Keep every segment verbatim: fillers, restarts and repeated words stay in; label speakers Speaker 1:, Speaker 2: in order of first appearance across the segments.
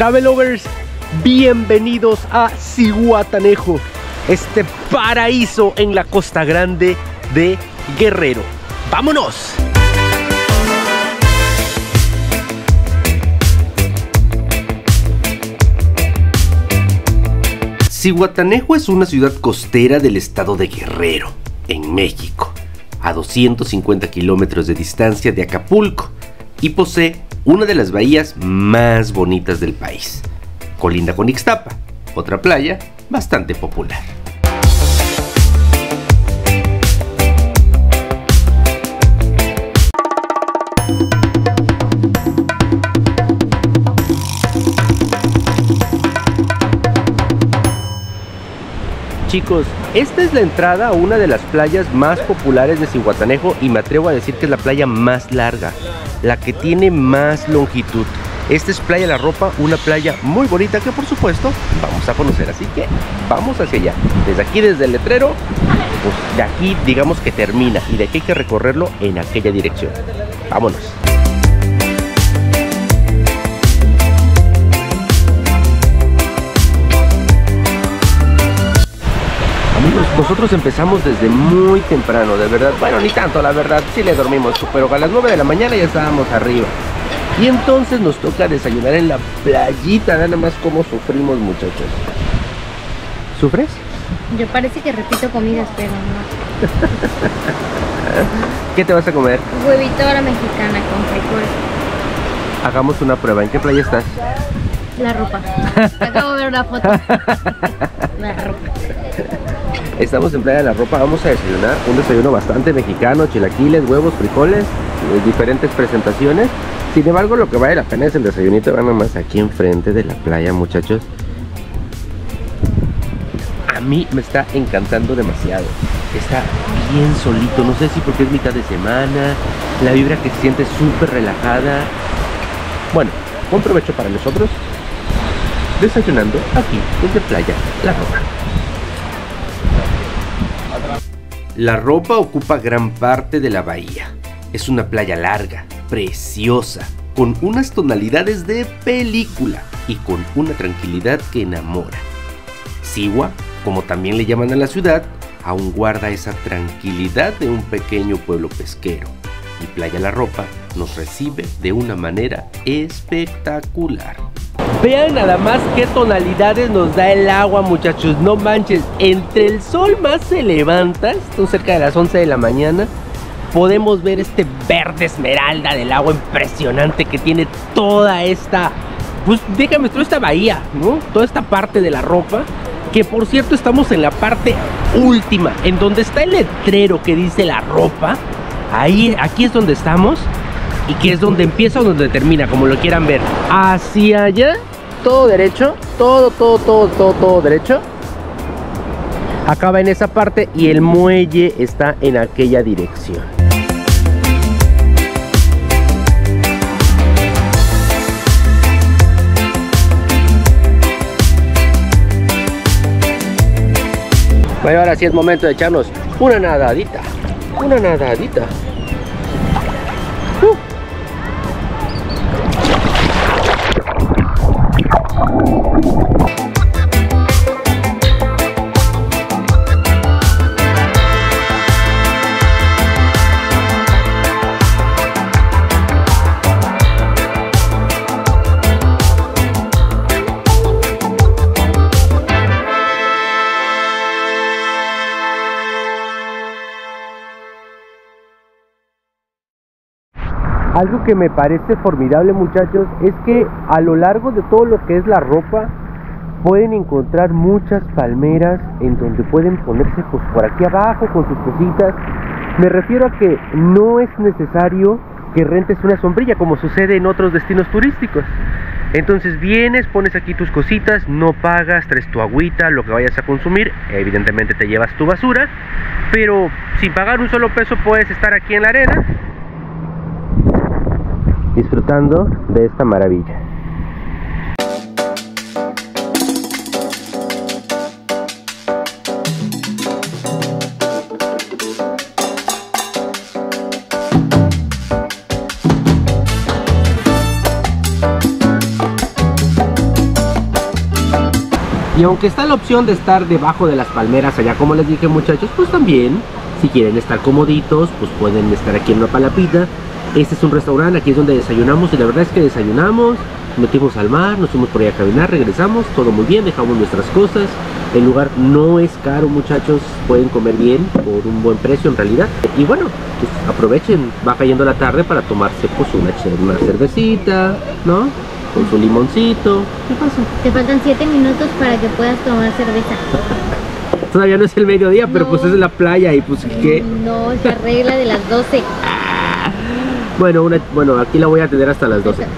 Speaker 1: Travelovers, bienvenidos a Zihuatanejo, este paraíso en la Costa Grande de Guerrero. ¡Vámonos! Zihuatanejo es una ciudad costera del estado de Guerrero, en México, a doscientos cincuenta kilómetros de distancia de Acapulco, y posee una de las bahías más bonitas del país. Colinda con Ixtapa, otra playa bastante popular. Chicos, esta es la entrada a una de las playas más populares de Zihuatanejo y me atrevo a decir que es la playa más larga, la que tiene más longitud. Esta es Playa La Ropa, una playa muy bonita que por supuesto vamos a conocer, así que vamos hacia allá. Desde aquí, desde el letrero, pues de aquí digamos que termina y de aquí hay que recorrerlo en aquella dirección. Vámonos. Amigos, nosotros empezamos desde muy temprano, de verdad. Bueno, ni tanto, la verdad, sí le dormimos, pero a las nueve de la mañana ya estábamos arriba. Y entonces nos toca desayunar en la playita, nada más como sufrimos, muchachos. ¿Sufres?
Speaker 2: Yo parece que repito comidas, pero no.
Speaker 1: ¿Qué te vas a comer?
Speaker 2: Huevito a la mexicana con frijoles.
Speaker 1: Hagamos una prueba, ¿en qué playa estás?
Speaker 2: La Ropa. Acabo de ver una foto. La Ropa.
Speaker 1: Estamos en Playa La Ropa, vamos a desayunar, un desayuno bastante mexicano, chilaquiles, huevos, frijoles, eh, diferentes presentaciones. Sin embargo, lo que vale la pena es el desayunito, van nomás aquí enfrente de la playa, muchachos. A mí me está encantando demasiado, está bien solito, no sé si porque es mitad de semana, la vibra que se siente súper relajada. Bueno, buen provecho para nosotros, desayunando aquí desde Playa La Ropa. La Ropa ocupa gran parte de la bahía. Es una playa larga, preciosa, con unas tonalidades de película y con una tranquilidad que enamora. Ziwa, como también le llaman a la ciudad, aún guarda esa tranquilidad de un pequeño pueblo pesquero. Y Playa La Ropa nos recibe de una manera espectacular. Vean nada más qué tonalidades nos da el agua, muchachos, no manches. Entre el sol más se levanta, esto cerca de las once de la mañana, podemos ver este verde esmeralda del agua impresionante que tiene toda esta, pues déjame, toda esta bahía, ¿no? Toda esta parte de La Ropa, que por cierto estamos en la parte última, en donde está el letrero que dice La Ropa. Ahí, aquí es donde estamos. Y que es donde empieza o donde termina, como lo quieran ver. Hacia allá, todo derecho, todo, todo, todo, todo, todo derecho. Acaba en esa parte y el muelle está en aquella dirección. Bueno, ahora sí es momento de echarnos una nadadita. Una nadadita. Uh. Algo que me parece formidable, muchachos, es que a lo largo de todo lo que es La Ropa pueden encontrar muchas palmeras en donde pueden ponerse pues por aquí abajo con sus cositas. Me refiero a que no es necesario que rentes una sombrilla como sucede en otros destinos turísticos. Entonces vienes, pones aquí tus cositas, no pagas, traes tu agüita, lo que vayas a consumir, evidentemente te llevas tu basura, pero sin pagar un solo peso puedes estar aquí en la arena disfrutando de esta maravilla. Y aunque está la opción de estar debajo de las palmeras allá, como les dije, muchachos, pues también, si quieren estar comoditos, pues pueden estar aquí en una palapita. Este es un restaurante, aquí es donde desayunamos, y la verdad es que desayunamos, metimos al mar, nos fuimos por ahí a caminar, regresamos, todo muy bien, dejamos nuestras cosas. El lugar no es caro, muchachos, pueden comer bien por un buen precio en realidad. Y bueno, pues aprovechen, va cayendo la tarde para tomarse pues una, una cervecita, ¿no? Con su limoncito. ¿Qué pasa?
Speaker 2: Te faltan siete minutos para que puedas tomar cerveza.
Speaker 1: Todavía no es el mediodía, pero
Speaker 2: No.
Speaker 1: pues es la playa y pues ¿qué?
Speaker 2: No, es la regla de las doce.
Speaker 1: Bueno, una, bueno, aquí la voy a tener hasta las doce.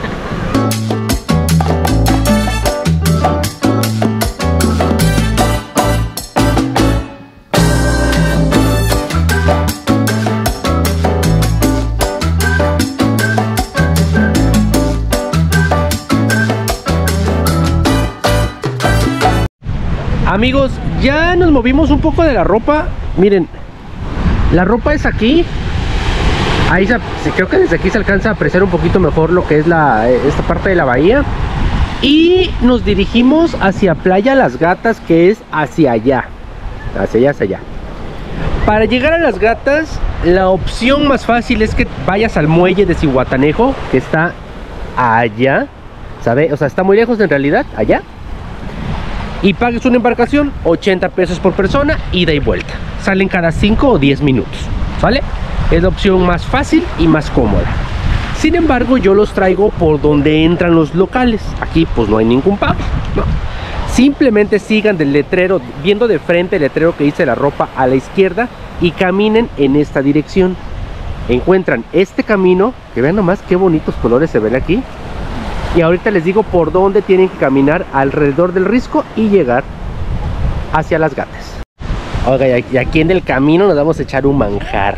Speaker 1: Amigos, ya nos movimos un poco de la ropa. Miren, la ropa es aquí. Ahí se, creo que desde aquí se alcanza a apreciar un poquito mejor lo que es la, esta parte de la bahía. Y nos dirigimos hacia Playa Las Gatas, que es hacia allá. Hacia allá, hacia allá. Para llegar a Las Gatas, la opción más fácil es que vayas al muelle de Zihuatanejo, que está allá. ¿Sabe? O sea, está muy lejos en realidad, allá. Y pagues una embarcación, ochenta pesos por persona, ida y vuelta. Salen cada cinco o diez minutos, ¿vale? Es la opción más fácil y más cómoda. Sin embargo, yo los traigo por donde entran los locales. Aquí pues no hay ningún pago, ¿no? Simplemente sigan del letrero, viendo de frente el letrero que dice La Ropa a la izquierda, y caminen en esta dirección. Encuentran este camino, que vean nomás qué bonitos colores se ven aquí. Y ahorita les digo por dónde tienen que caminar alrededor del risco y llegar hacia Las Gatas. Oiga, y aquí en el camino nos vamos a echar un manjar.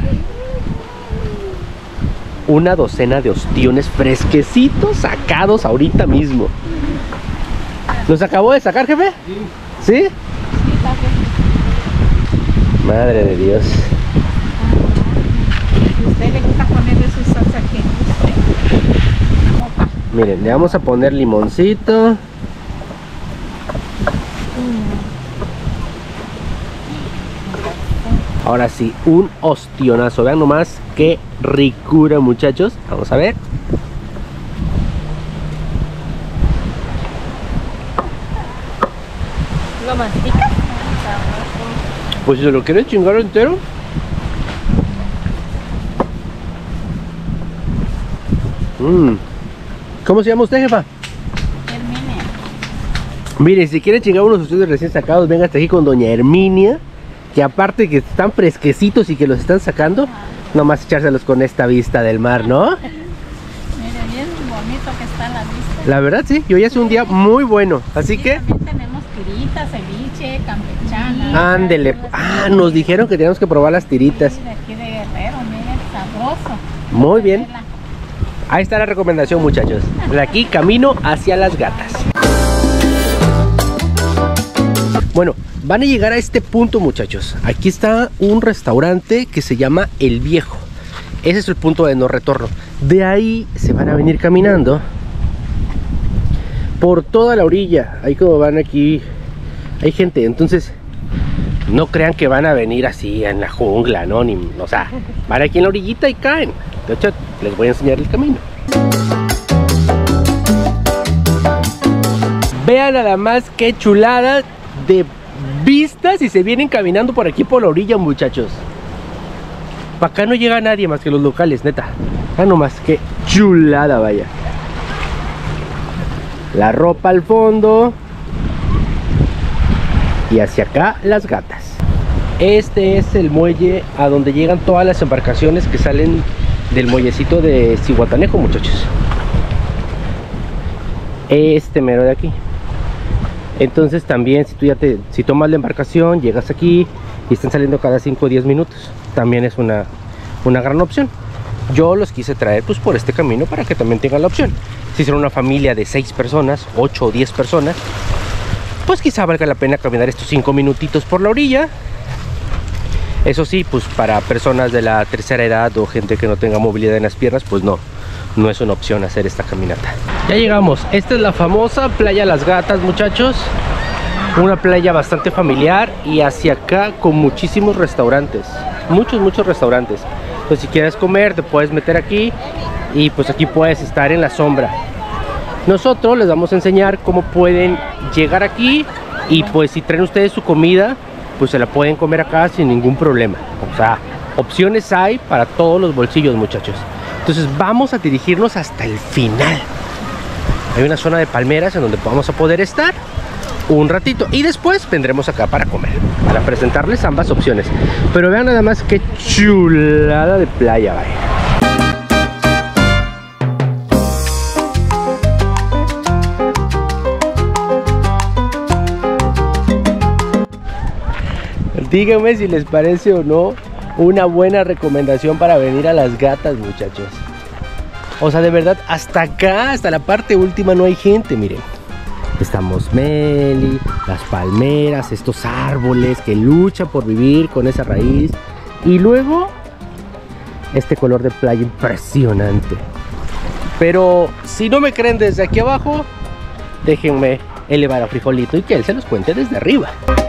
Speaker 1: Una docena de ostiones fresquecitos sacados ahorita mismo. ¿Los acabó de sacar, jefe? Sí. ¿Sí? Madre de Dios.
Speaker 3: ¿Usted le gusta ponerle su salsa aquí?
Speaker 1: Miren, le vamos a poner limoncito. Ahora sí, un ostionazo. Vean nomás qué ricura, muchachos. Vamos a ver.
Speaker 2: ¿Lo masticas?
Speaker 1: Pues si se lo quieren chingar entero. Mmm. ¿Cómo se llama usted, jefa?
Speaker 3: Herminia.
Speaker 1: Mire, si quieren chingar unos ustedes recién sacados, venga hasta aquí con doña Herminia, que aparte que están fresquecitos y que los están sacando, nomás echárselos con esta vista del mar, ¿no?
Speaker 3: Mire, bien bonito que está la vista.
Speaker 1: La verdad sí, y hoy hace un día muy bueno, así
Speaker 3: Sí,
Speaker 1: que...
Speaker 3: también tenemos tiritas, ceviche, campechana.
Speaker 1: Ándele, ah, nos dijeron que teníamos que probar las tiritas.
Speaker 3: Sí, de aquí de Guerrero, mire, sabroso.
Speaker 1: Muy bien. Ahí está la recomendación, muchachos. De aquí camino hacia Las Gatas. Bueno, van a llegar a este punto, muchachos. Aquí está un restaurante que se llama El Viejo. Ese es el punto de no retorno. De ahí se van a venir caminando por toda la orilla. Ahí como van aquí, hay gente. Entonces, no crean que van a venir así en la jungla, ¿no? Ni, o sea, van aquí en la orillita y caen. De hecho, les voy a enseñar el camino. Vean nada más qué chulada de vistas y se vienen caminando por aquí por la orilla, muchachos. Para acá no llega nadie más que los locales, neta. Ah, nomás qué chulada, vaya. La Ropa al fondo. Y hacia acá Las Gatas. Este es el muelle a donde llegan todas las embarcaciones que salen del muellecito de Zihuatanejo, muchachos. Este mero de aquí. Entonces también si tú ya te, si tomas la embarcación, llegas aquí y están saliendo cada cinco o diez minutos, también es una, una gran opción. Yo los quise traer pues por este camino para que también tengan la opción. Si son una familia de seis personas, ocho o diez personas, pues quizá valga la pena caminar estos cinco minutitos por la orilla. Eso sí, pues para personas de la tercera edad o gente que no tenga movilidad en las piernas, pues no, no es una opción hacer esta caminata. Ya llegamos, esta es la famosa Playa Las Gatas, muchachos. Una playa bastante familiar y hacia acá con muchísimos restaurantes. Muchos, muchos restaurantes. Entonces si quieres comer te puedes meter aquí y pues aquí puedes estar en la sombra. Nosotros les vamos a enseñar cómo pueden llegar aquí y pues si traen ustedes su comida, pues se la pueden comer acá sin ningún problema. O sea, opciones hay para todos los bolsillos, muchachos. Entonces vamos a dirigirnos hasta el final. Hay una zona de palmeras en donde vamos a poder estar un ratito y después vendremos acá para comer, para presentarles ambas opciones. Pero vean nada más qué chulada de playa, vaya. Díganme si les parece o no una buena recomendación para venir a Las Gatas, muchachos. O sea, de verdad, hasta acá, hasta la parte última no hay gente, miren. Estamos Meli, las palmeras, estos árboles que luchan por vivir con esa raíz. Y luego, este color de playa impresionante. Pero si no me creen desde aquí abajo, déjenme elevar a Frijolito y que él se los cuente desde arriba.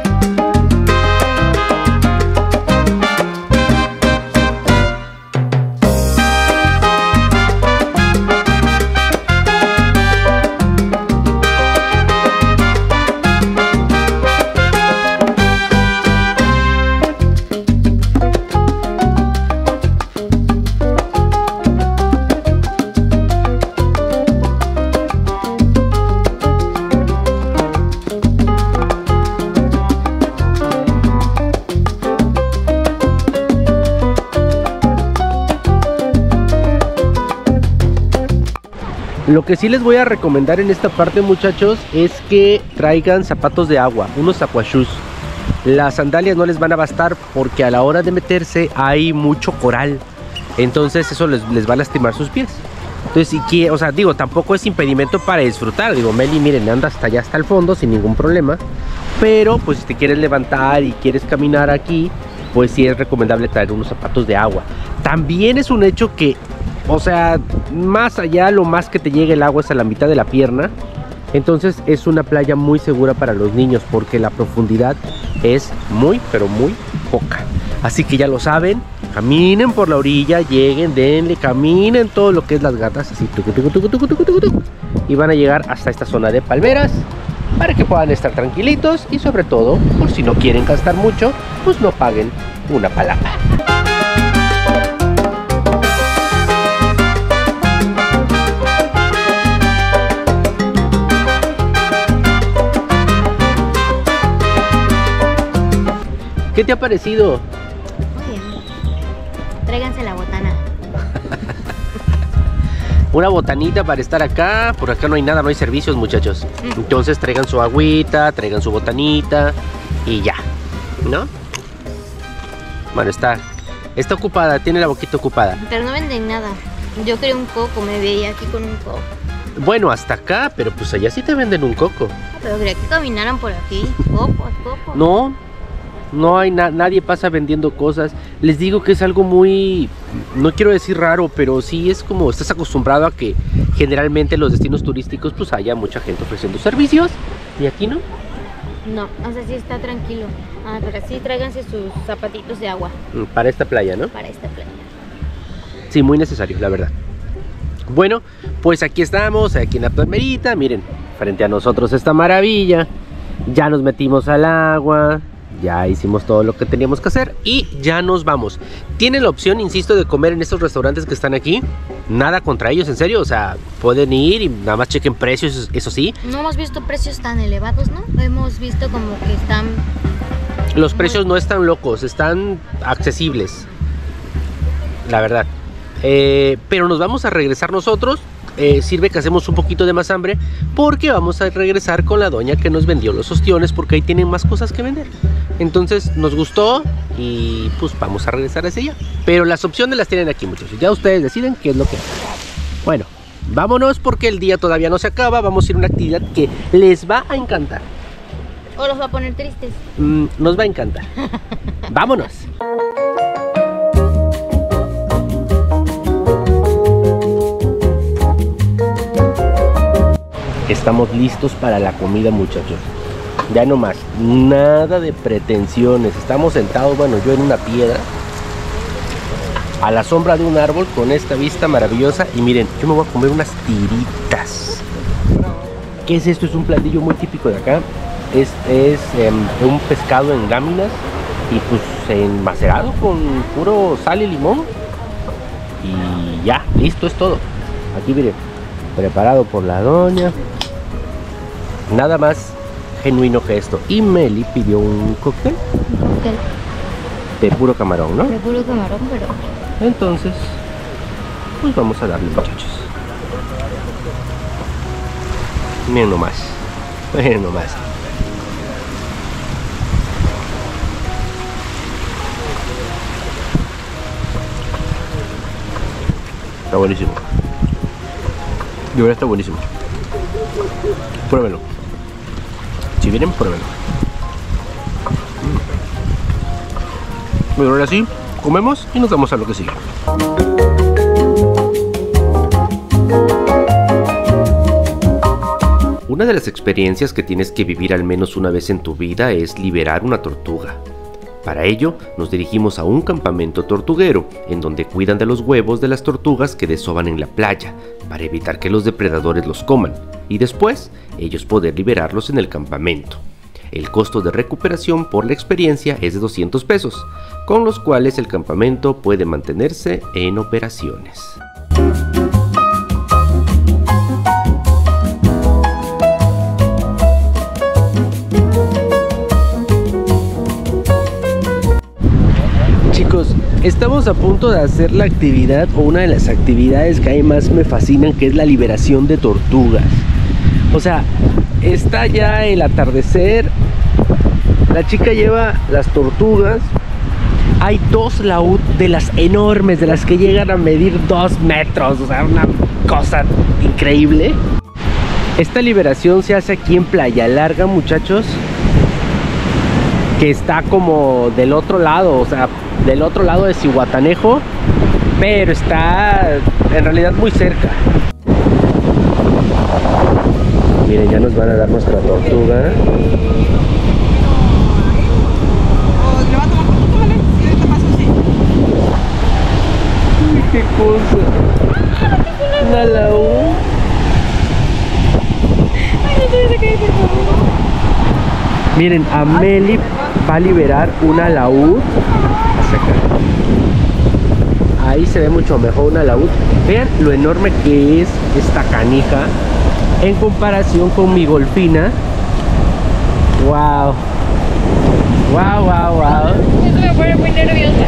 Speaker 1: Lo que sí les voy a recomendar en esta parte, muchachos, es que traigan zapatos de agua, unos aquashoes. Las sandalias no les van a bastar porque a la hora de meterse hay mucho coral. Entonces eso les, les va a lastimar sus pies. Entonces, si quiere, o sea, digo, tampoco es impedimento para disfrutar. Digo, Meli, miren, anda hasta allá, hasta el fondo sin ningún problema. Pero, pues, si te quieres levantar y quieres caminar aquí, pues sí es recomendable traer unos zapatos de agua. También es un hecho que, o sea, más allá, lo más que te llegue el agua es a la mitad de la pierna. Entonces es una playa muy segura para los niños porque la profundidad es muy, pero muy poca. Así que ya lo saben, caminen por la orilla, lleguen, denle, caminen todo lo que es Las Gatas, así, tucu, tucu, tucu, tucu, tucu, tucu, tucu, y van a llegar hasta esta zona de palmeras para que puedan estar tranquilitos y sobre todo, por si no quieren gastar mucho, pues no paguen una palapa. ¿Qué te ha parecido?
Speaker 2: Muy bien. Tráiganse la botana.
Speaker 1: Una botanita para estar acá. Por acá no hay nada, no hay servicios, muchachos. Mm. Entonces traigan su agüita, traigan su botanita y ya, ¿no? Bueno, está, está ocupada, tiene la boquita ocupada.
Speaker 2: Pero no venden nada. Yo quería un coco, me veía aquí con un coco.
Speaker 1: Bueno, hasta acá, pero pues allá sí te venden un coco.
Speaker 2: Pero quería que caminaran por aquí. Coco, coco.
Speaker 1: No. No hay na nadie pasa vendiendo cosas. Les digo que es algo muy, no quiero decir raro, pero sí es como estás acostumbrado a que generalmente en los destinos turísticos pues haya mucha gente ofreciendo servicios. ¿Y aquí no?
Speaker 2: No, o sea, sí está tranquilo. Ah, pero sí, tráiganse sus zapatitos de agua.
Speaker 1: Para esta playa, ¿no?
Speaker 2: Para esta playa.
Speaker 1: Sí, muy necesario, la verdad. Bueno, pues aquí estamos, aquí en la palmerita. Miren, frente a nosotros esta maravilla. Ya nos metimos al agua. Ya hicimos todo lo que teníamos que hacer y ya nos vamos. Tienen la opción, insisto, de comer en estos restaurantes que están aquí. Nada contra ellos, en serio. O sea, pueden ir y nada más chequen precios, eso sí.
Speaker 2: No hemos visto precios tan elevados, ¿no? Hemos visto como que están...
Speaker 1: Los precios no están locos, están accesibles. La verdad. Eh, pero nos vamos a regresar nosotros. Eh, sirve que hacemos un poquito de más hambre porque vamos a regresar con la doña que nos vendió los ostiones porque ahí tienen más cosas que vender. Entonces nos gustó y pues vamos a regresar hacia allá. Pero las opciones las tienen aquí, muchachos. Ya ustedes deciden qué es lo que hacen. Bueno, vámonos porque el día todavía no se acaba. Vamos a ir a una actividad que les va a encantar.
Speaker 2: ¿O los va a poner tristes?
Speaker 1: Mm, nos va a encantar. Vámonos. Estamos listos para la comida, muchachos. Ya no más, nada de pretensiones. Estamos sentados, bueno, yo en una piedra, a la sombra de un árbol, con esta vista maravillosa. Y miren, yo me voy a comer unas tiritas. ¿Qué es esto? Es un platillo muy típico de acá. Es, es um, un pescado en láminas y pues enmacerado con puro sal y limón. Y ya, listo, es todo. Aquí miren, preparado por la doña. Nada más genuino que esto. Y Meli pidió un cóctel
Speaker 2: Cóctel
Speaker 1: de puro camarón, ¿no?
Speaker 2: de puro camarón, pero
Speaker 1: Entonces, pues vamos a darle, muchachos. Miren nomás. Miren nomás. Está buenísimo. De verdad está buenísimo. Pruébelo. Si vienen, pruébelo. Bueno, ahora sí, comemos y nos vamos a lo que sigue. Una de las experiencias que tienes que vivir al menos una vez en tu vida es liberar una tortuga. Para ello, nos dirigimos a un campamento tortuguero, en donde cuidan de los huevos de las tortugas que desovan en la playa, para evitar que los depredadores los coman, y después, ellos poder liberarlos en el campamento. El costo de recuperación por la experiencia es de doscientos pesos, con los cuales el campamento puede mantenerse en operaciones. Chicos, estamos a punto de hacer la actividad o una de las actividades que a mí más me fascinan, que es la liberación de tortugas. O sea, está ya el atardecer, la chica lleva las tortugas, hay dos laúd de las enormes, de las que llegan a medir dos metros, o sea, una cosa increíble. Esta liberación se hace aquí en Playa Larga, muchachos, que está como del otro lado, o sea, del otro lado de Zihuatanejo, pero está en realidad muy cerca. Miren, ya nos van a dar nuestra tortuga. Uy, qué cosa. Una laúd. Miren, Ameli va a liberar una laúd. Ahí se ve mucho mejor una laúd. Vean lo enorme que es esta canija en comparación con mi golfina. Wow. Wow, wow, wow.
Speaker 2: eso me pone muy nerviosa.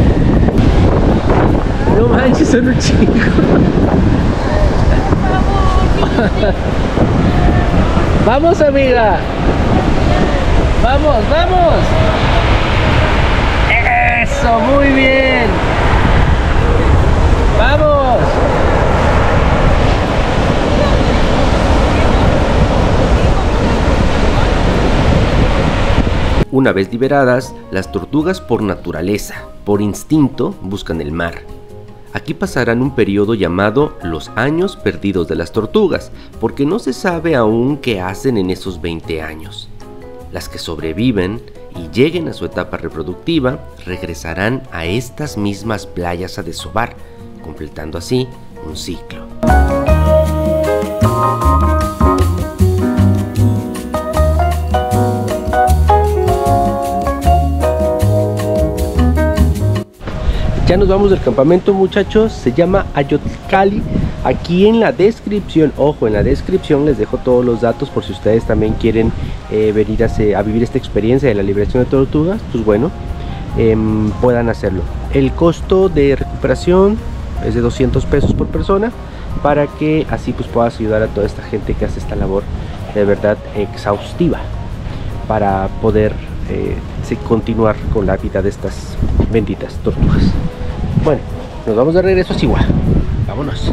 Speaker 1: No manches, son un chingo. Vamos, amiga. Vamos, vamos. Eso, muy bien. Vamos. Una vez liberadas, las tortugas por naturaleza, por instinto, buscan el mar. Aquí pasarán un periodo llamado los años perdidos de las tortugas, porque no se sabe aún qué hacen en esos veinte años. Las que sobreviven y lleguen a su etapa reproductiva regresarán a estas mismas playas a desovar, completando así un ciclo. Ya nos vamos del campamento, muchachos. Se llama Ayotzcali. Aquí en la descripción, ojo, en la descripción les dejo todos los datos por si ustedes también quieren eh, venir a, a vivir esta experiencia de la liberación de tortugas. Pues bueno, eh, puedan hacerlo. El costo de recuperación es de doscientos pesos por persona, para que así pues puedas ayudar a toda esta gente que hace esta labor de verdad exhaustiva, para poder eh, continuar con la vida de estas benditas tortugas. Bueno, nos vamos de regreso a Chihuahua. Vámonos.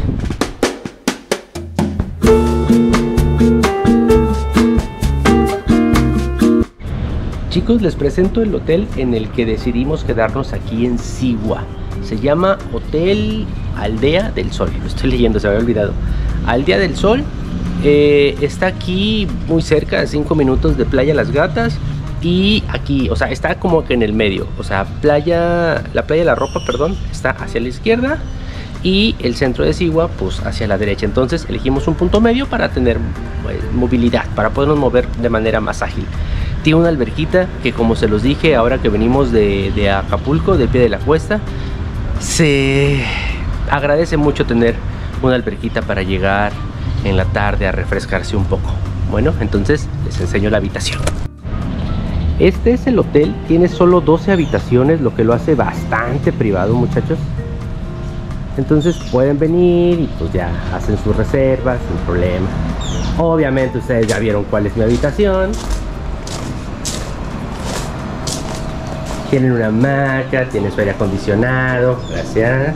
Speaker 1: Chicos, les presento el hotel en el que decidimos quedarnos aquí en Sigua. Se llama Hotel Aldea del Sol. Lo estoy leyendo, se me había olvidado. Aldea del Sol. eh, está aquí muy cerca, cinco minutos de Playa Las Gatas. Y aquí, o sea, está como que en el medio. O sea, playa, la playa de La Ropa, perdón, está hacia la izquierda. Y el centro de Sigua, pues hacia la derecha. Entonces elegimos un punto medio para tener pues, movilidad, para podernos mover de manera más ágil. Tiene una alberquita que, como se los dije, ahora que venimos de, de Acapulco, de Pie de la Cuesta, se agradece mucho tener una alberquita para llegar en la tarde a refrescarse un poco. Bueno, entonces les enseño la habitación. Este es el hotel, tiene solo doce habitaciones, lo que lo hace bastante privado, muchachos. Entonces pueden venir y pues ya hacen sus reservas sin problema. Obviamente ustedes ya vieron cuál es mi habitación. Tienen una hamaca, tienen su aire acondicionado, gracias.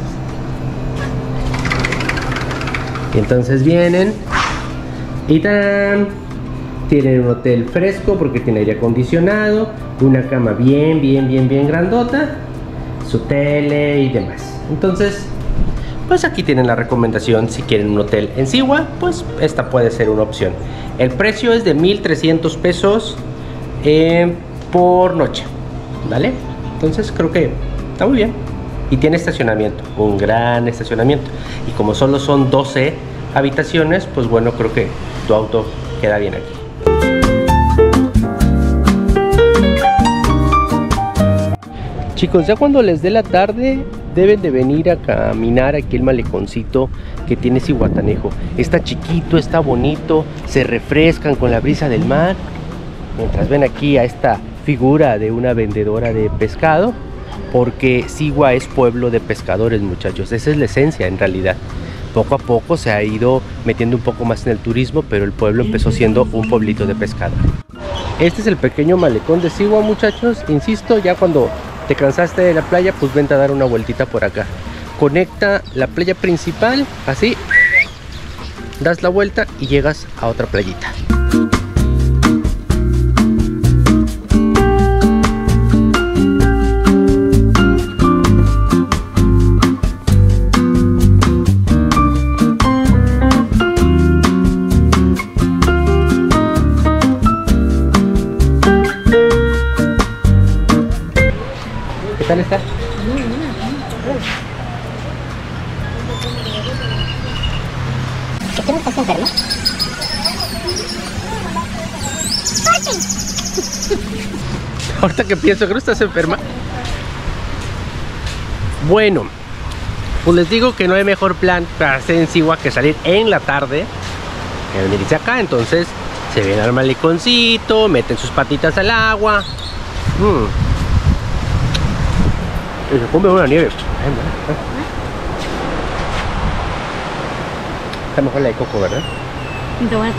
Speaker 1: Y entonces vienen y ¡tan! Tienen un hotel fresco porque tiene aire acondicionado, una cama bien, bien, bien, bien grandota, su tele y demás. Entonces, pues aquí tienen la recomendación. Si quieren un hotel en Sigua, pues esta puede ser una opción. El precio es de mil trescientos pesos eh, por noche, ¿vale? Entonces creo que está muy bien. Y tiene estacionamiento, un gran estacionamiento. Y como solo son doce habitaciones, pues bueno, creo que tu auto queda bien aquí. Chicos, ya cuando les dé la tarde deben de venir a caminar aquí el maleconcito que tiene Zihuatanejo. Está chiquito, está bonito, se refrescan con la brisa del mar. Mientras ven aquí a esta figura de una vendedora de pescado, porque Sigua es pueblo de pescadores, muchachos. Esa es la esencia en realidad. Poco a poco se ha ido metiendo un poco más en el turismo, pero el pueblo empezó siendo un pueblito de pescado. Este es el pequeño malecón de Sigua, muchachos. Insisto, ya cuando te cansaste de la playa, pues vente a dar una vueltita por acá. Conecta la playa principal, así, das la vuelta y llegas a otra playita. ¿Qué tal está?
Speaker 2: ¿Por qué no estás enferma?
Speaker 1: Ahorita que pienso que no estás enferma. Bueno, pues les digo que no hay mejor plan para hacer en Sigua que salir en la tarde que venirse acá. Entonces se vienen al maleconcito, meten sus patitas al agua. Mm. Y se come una nieve. Está mejor la de coco, ¿verdad?
Speaker 2: Está buena.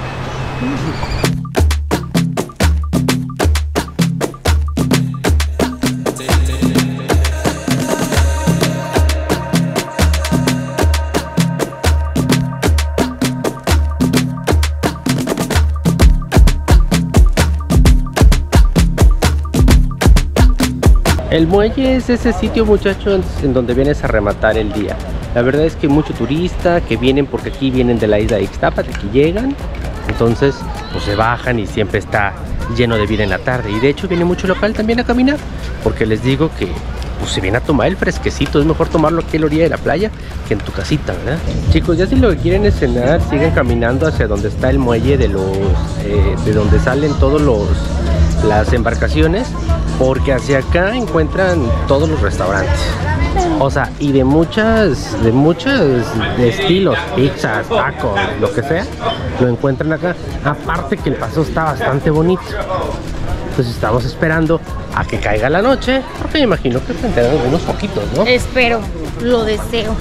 Speaker 1: El muelle es ese sitio, muchachos, en donde vienes a rematar el día. La verdad es que mucho turista que vienen porque aquí vienen de la isla de Ixtapa, de aquí llegan. Entonces, pues se bajan y siempre está lleno de vida en la tarde. Y de hecho viene mucho local también a caminar, porque les digo que pues se viene a tomar el fresquecito. Es mejor tomarlo aquí a la orilla de la playa que en tu casita, ¿verdad? Chicos, ya si lo que quieren es cenar, sigan caminando hacia donde está el muelle de los eh, de donde salen todos los las embarcaciones, porque hacia acá encuentran todos los restaurantes. O sea, y de muchas, de muchos de estilos, pizzas, tacos, lo que sea, lo encuentran acá. Aparte que el paso está bastante bonito. Entonces estamos esperando a que caiga la noche, porque me imagino que tendrán algunos poquitos, ¿no?
Speaker 2: Espero, lo deseo.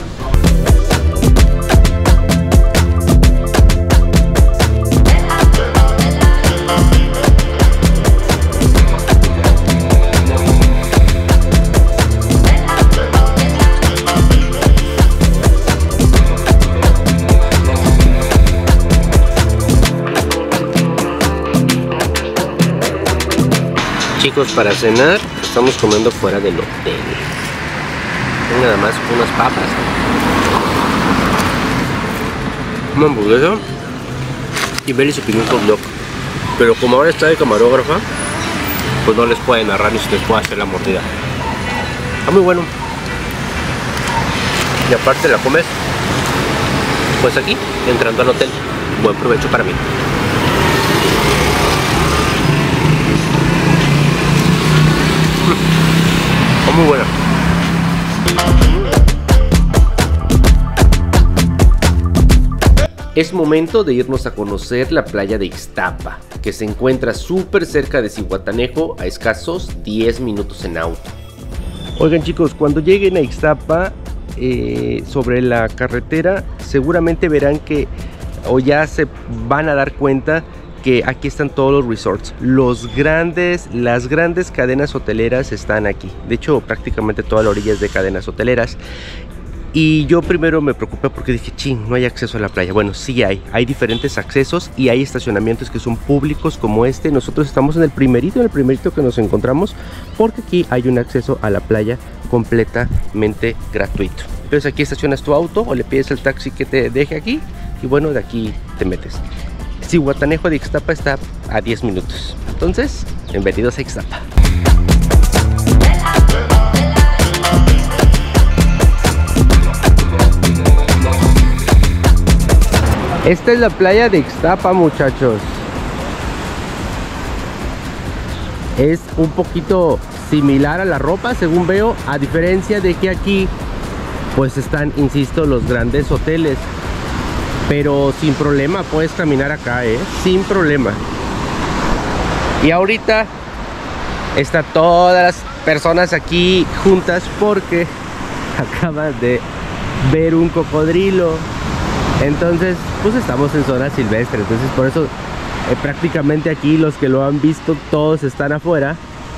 Speaker 1: Chicos, para cenar estamos comiendo fuera del hotel. Nada más unas papas, una hamburguesa y verle su opinión con blog. Pero como ahora está de camarógrafa, pues no les puede narrar ni se les puede hacer la mordida. Está muy bueno. Y aparte la comes pues aquí, entrando al hotel. Buen provecho para mí. Está muy buena. Es momento de irnos a conocer la playa de Ixtapa, que se encuentra súper cerca de Zihuatanejo, a escasos diez minutos en auto. Oigan chicos, cuando lleguen a Ixtapa, eh, sobre la carretera, seguramente verán que, o ya se van a dar cuenta, que aquí están todos los resorts. Los grandes, las grandes cadenas hoteleras están aquí. De hecho, prácticamente toda la orilla es de cadenas hoteleras. Y yo primero me preocupé porque dije, ching, no hay acceso a la playa. Bueno, sí hay, hay diferentes accesos y hay estacionamientos que son públicos como este. Nosotros estamos en el primerito, en el primerito que nos encontramos, porque aquí hay un acceso a la playa completamente gratuito. Entonces aquí estacionas tu auto o le pides al taxi que te deje aquí y bueno, de aquí te metes. Zihuatanejo de Ixtapa está a diez minutos. Entonces, bienvenidos a Ixtapa. Esta es la playa de Ixtapa, muchachos. Es un poquito similar a La Ropa, según veo, a diferencia de que aquí pues están, insisto, los grandes hoteles. Pero sin problema puedes caminar acá, ¿eh? Sin problema. Y ahorita están todas las personas aquí juntas porque acaban de ver un cocodrilo. Entonces, pues estamos en zona silvestre. Entonces por eso eh, prácticamente aquí los que lo han visto todos están afuera,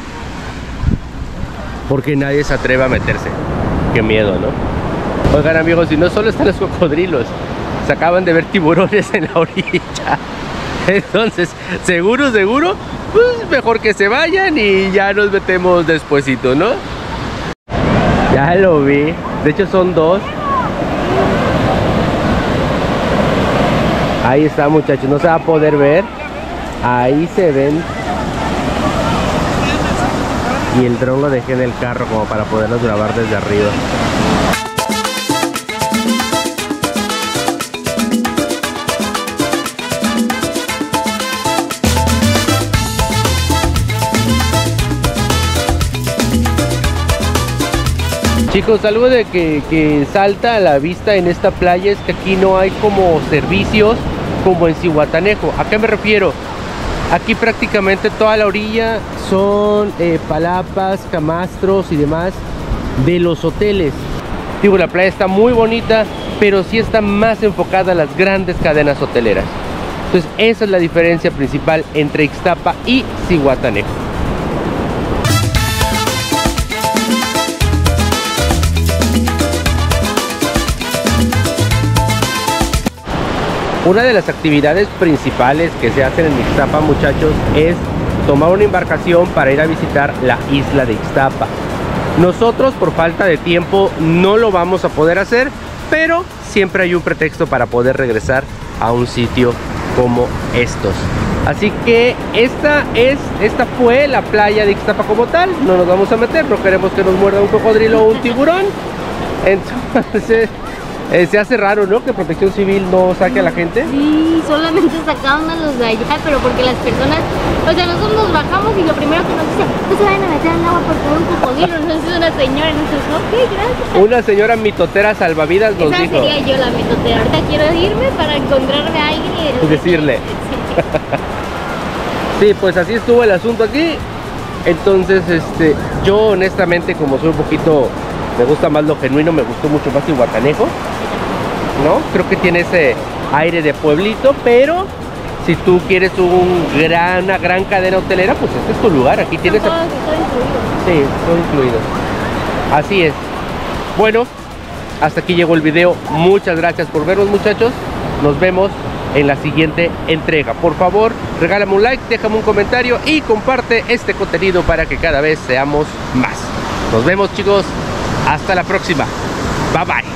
Speaker 1: porque nadie se atreve a meterse. Qué miedo, ¿no? Oigan amigos, y no solo están los cocodrilos, se acaban de ver tiburones en la orilla. Entonces, seguro, seguro, pues mejor que se vayan y ya nos metemos despuesito, ¿no? Ya lo vi. De hecho son dos. Ahí está, muchachos, no se va a poder ver. Ahí se ven. Y el dron lo dejé en el carro como para poderlos grabar desde arriba. Chicos, algo de que, que salta a la vista en esta playa es que aquí no hay como servicios como en Zihuatanejo. ¿A qué me refiero? Aquí prácticamente toda la orilla son eh, palapas, camastros y demás de los hoteles. Digo, la playa está muy bonita, pero sí está más enfocada a las grandes cadenas hoteleras. Entonces esa es la diferencia principal entre Ixtapa y Zihuatanejo. Una de las actividades principales que se hacen en Ixtapa, muchachos, es tomar una embarcación para ir a visitar la isla de Ixtapa. Nosotros, por falta de tiempo, no lo vamos a poder hacer, pero siempre hay un pretexto para poder regresar a un sitio como estos. Así que esta es, esta fue la playa de Ixtapa como tal. No nos vamos a meter, no queremos que nos muerda un cocodrilo o un tiburón. Entonces... Eh, se hace raro, ¿no? Que Protección Civil no saque a la gente.
Speaker 2: Sí, solamente sacaron a los de allá, pero porque las personas, o sea, nosotros nos bajamos y lo primero que nos dicen, no se vayan a meter en agua porque hay un cocodrilo. Entonces una señora, entonces, ok, gracias.
Speaker 1: Una señora mitotera salvavidas nos
Speaker 2: Esa
Speaker 1: dijo.
Speaker 2: sería yo la mitotera. Ahorita quiero irme para encontrarme a alguien y
Speaker 1: decirle.
Speaker 2: Sí.
Speaker 1: Sí, pues así estuvo el asunto aquí. Entonces, este, yo honestamente, como soy un poquito, me gusta más lo genuino, me gustó mucho más Zihuatanejo, ¿no? Creo que tiene ese aire de pueblito, pero si tú quieres un gran, una gran cadena hotelera, pues este es tu lugar. Aquí tienes...
Speaker 2: Todo, todo incluido.
Speaker 1: Sí, todo incluido. Así es. Bueno, hasta aquí llegó el video. Muchas gracias por vernos, muchachos. Nos vemos en la siguiente entrega. Por favor, regálame un like, déjame un comentario y comparte este contenido para que cada vez seamos más. Nos vemos, chicos. Hasta la próxima. Bye bye.